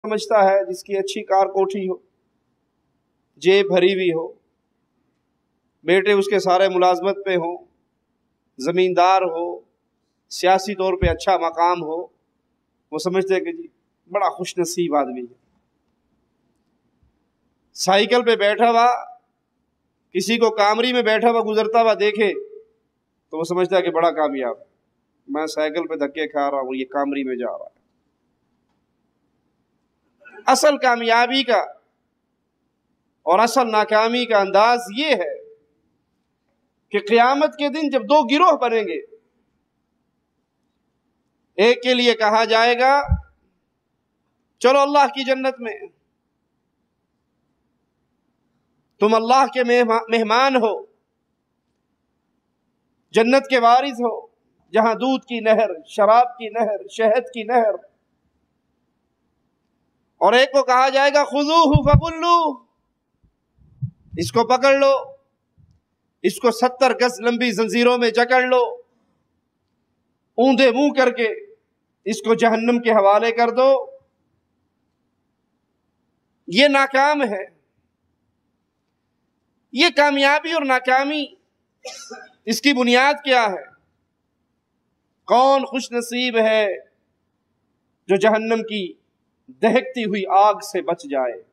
سمجھتا ہے جس کی اچھی کار کوٹھی ہو، جیب بھری ہوئی ہو، بیٹے اس کے سارے ملازمت پہ ہوں، زمیندار ہو، سیاسی طور پہ اچھا مقام ہو، وہ سمجھتے ہیں کہ جی بڑا خوش نصیب آدمی ہے۔ سائیکل پہ بیٹھا ہوا کسی کو کامری میں بیٹھا ہوا گزرتا ہوا دیکھے تو وہ سمجھتا ہے کہ بڑا کامیاب ہے، میں سائیکل پہ دھکے کھا رہا ہوں، یہ کامری میں جا رہا ہے۔ اصل کامیابی کا اور اصل ناکامی کا انداز یہ ہے کہ قیامت کے دن جب دو گروہ بنیں گے، ایک کے لیے کہا جائے گا چلو اللہ کی جنت میں، تم اللہ کے مہمان ہو، جنت کے وارث ہو، جہاں دودھ کی نہر، شراب کی نہر، شہد کی نہر۔ اور ایک کو کہا جائے گا خذوہ فغلوہ، اس کو پکڑ لو، اس کو 70 گز لمبی زنجیروں میں جکڑ لو، اوندے منہ کر کے اس کو جہنم کے حوالے کر دو۔ یہ ناکام ہے۔ یہ کامیابی اور ناکامی، اس کی بنیاد کیا ہے؟ کون خوش نصیب ہے جو جہنم کی دہکتی ہوئی آگ سے بچ جائے؟